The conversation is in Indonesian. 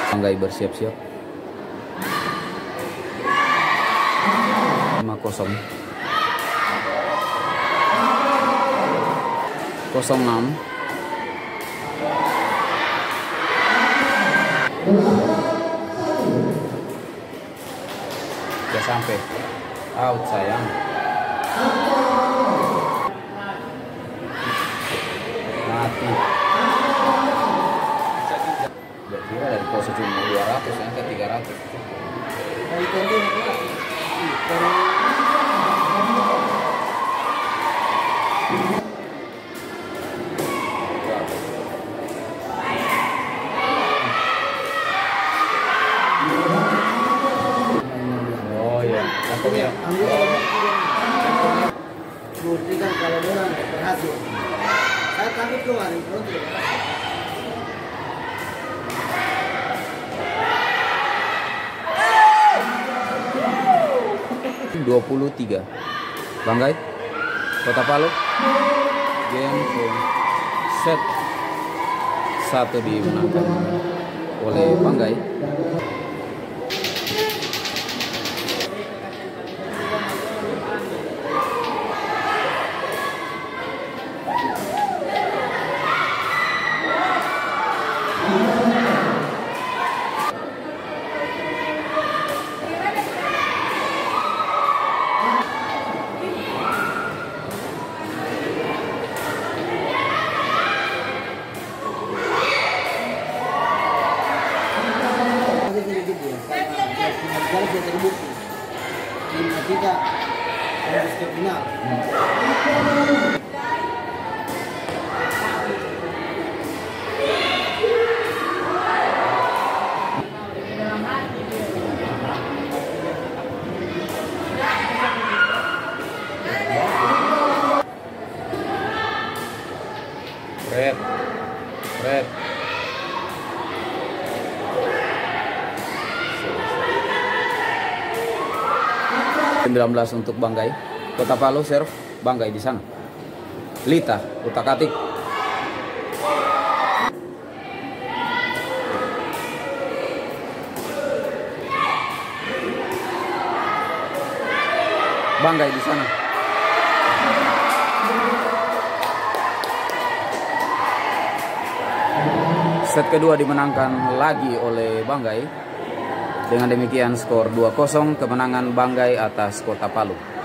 Banggai bersiap-siap. 5-0. 0-6. Sudah sampai. Out sayang. Mati. Berkira dari pos cuma 200 yang ke 300. Oh ya, ya. Buktikan kalau dia berhasil. Saya takut kemarin, 23. Banggai Kota Palu game set 1 dimenangkan oleh Banggai. Sudah terbukti tim kita harus ke final. Red 19 untuk Banggai. Kota Palu serve Banggai di sana. Lita utak-atik. Banggai di sana. Set kedua dimenangkan lagi oleh Banggai. Dengan demikian skor 2-0 kemenangan Banggai atas Kota Palu.